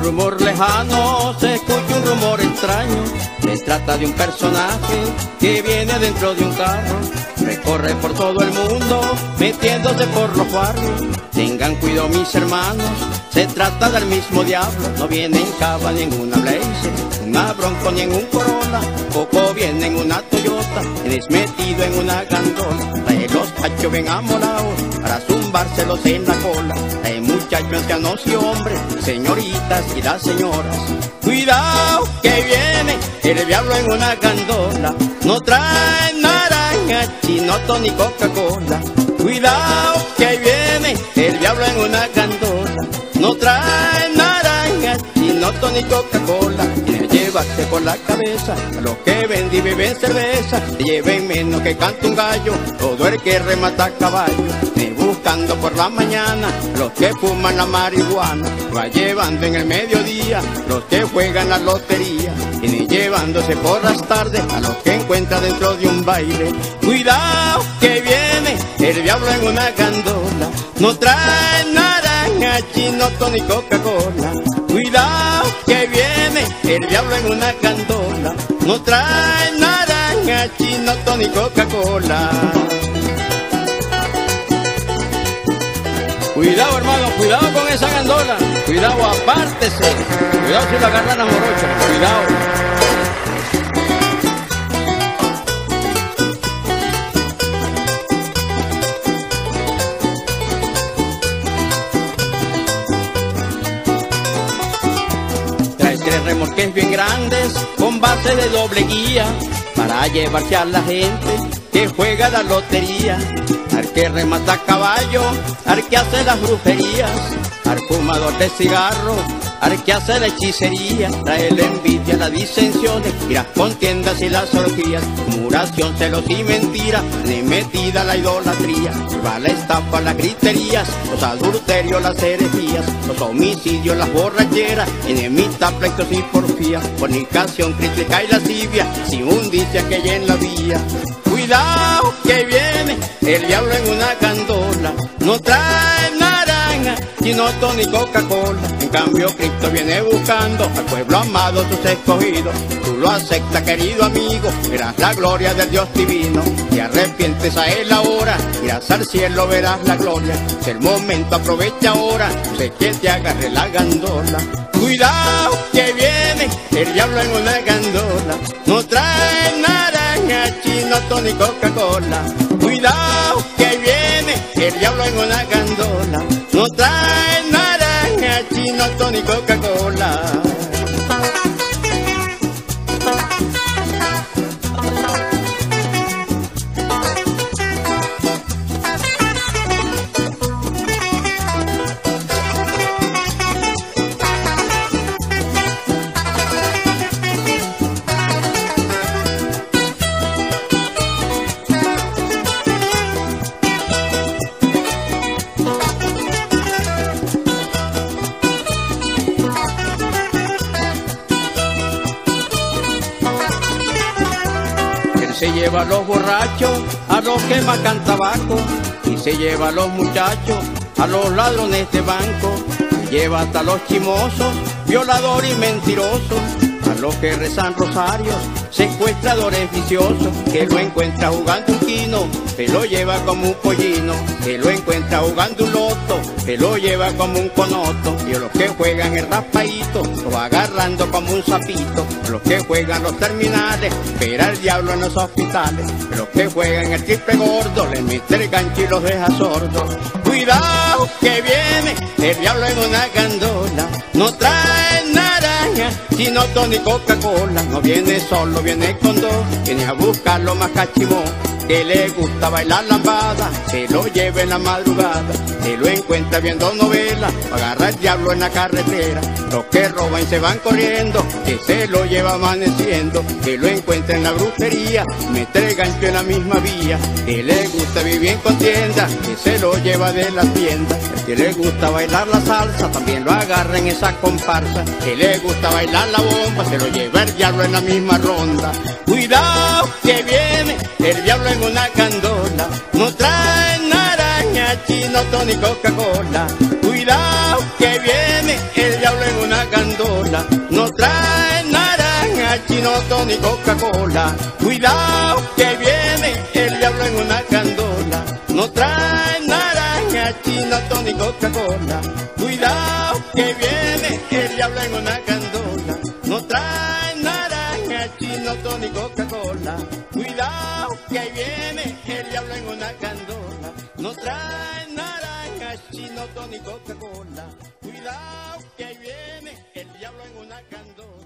rumor lejano se escucha un rumor extraño. Se trata de un personaje que viene dentro de un carro. Recorre por todo el mundo metiéndose por los barrios. Tengan cuidado mis hermanos, se trata del mismo diablo. No viene en Cava ni en una Blazer, una Bronco ni en un Corolla. Poco viene en una Toyota, es metido en una gandola. Trae los cachos bien amolados para zumbárselos en la cola. Trae muchachos, ancianos y hombres, señoritas y las señoras. Cuidado que viene el diablo en una gandola. No trae naranja, chinoto ni Coca-Cola. Cuidado que viene el diablo en una gandola. No trae naranja, chinoto ni Coca-Cola. Quiere llevarse por la cabeza a los que venden y beben cerveza. Le lleven menos que canta un gallo todo el que remata a caballo. Buscando por la mañana los que fuman la marihuana. Va llevando en el mediodía los que juegan la lotería. Viene llevándose por las tardes a los que encuentra dentro de un baile. Cuidado que viene el diablo en una gandola. No trae naranja, chinoto ni Coca-Cola. Cuidado que viene el diablo en una gandola. No trae naranja, chinoto ni Coca-Cola. Cuidado hermano, cuidado con esa gandola. Cuidado, apártese. Cuidado si la agarran a morocha. Cuidado. Trae 3 remolques bien grandes con base de doble guía para llevarse a la gente que juega la lotería. Al que remata a caballo, al que hace las brujerías, al fumador de cigarros, al que hace la hechicería. Trae la envidia, las disensiones y las contiendas y las orgías. Murmuración, celos y mentiras, ni metida la idolatría. Va la estafa, las griterías, los adulterios, las herejías, los homicidios, las borracheras, enemistad, pleitos y porfía, fornicación, crítica y lascivia, inmundicia que hay en la vía. Cuidado que viene el diablo en una gandola. No trae naranja, chinoto ni Coca-Cola. En cambio Cristo viene buscando al pueblo amado, sus escogidos. Tú lo aceptas, querido amigo, verás la gloria del Dios divino. Te arrepientes a él ahora, irás al cielo, verás la gloria. Es el momento, aprovecha ahora, sé que te agarre la gandola. Cuidado que viene el diablo en una gandola. No trae naranja, chinoto ni Coca-Cola. Cuidado que viene el diablo en una gandola. No trae naranja, chinoto ni Coca-Cola. Se lleva a los borrachos, a los que macan tabaco, y se lleva a los muchachos, a los ladrones de banco. Se lleva hasta los chimosos, violadores y mentirosos, a los que rezan rosarios, secuestradores viciosos. Que lo encuentra jugando un quino, se lo lleva como un pollino. Que lo encuentra jugando un loto, se lo lleva como un conoto. Y a los que juegan el raspadito, lo va agarrando como un sapito. A los que juegan los terminales, verá el diablo en los hospitales. A los que juegan el triple gordo, le mete el gancho y los deja sordos. Cuidado que viene el diablo en una gandola. No trae naranja, chinoto ni Coca-Cola. No viene solo, viene con dos, viene a buscarlo más cachimón. Que le gusta bailar lambada, se lo lleva en la madrugada. Se lo encuentra viendo novelas, agarra el diablo en la carretera. Los que roban se van corriendo, que se lo lleva amaneciendo. Que lo encuentra en la brujería, mete el gancho en la misma vía. Que le gusta vivir en contienda, que se lo lleva de la tienda. Que le gusta bailar la salsa, también lo agarra en esa comparsa. Que le gusta bailar la bomba, se lo lleva el diablo en la misma ronda. Cuidado que viene el diablo en una gandola. No trae naranja, chinoto ni Coca-Cola. Cuidado que viene el diablo en una gandola. Tony, Coca-Cola. Cuidado que viene el diablo en una candola. No trae naranja, chino, Tony, Coca-Cola. Cuidado que viene el diablo en una candola. No trae naranja, chino, Tony, Coca-Cola. Cuidado que viene el diablo en una candola. No trae naranja, chino, Tony, Coca-Cola. Cuidado que viene el diablo en una candola.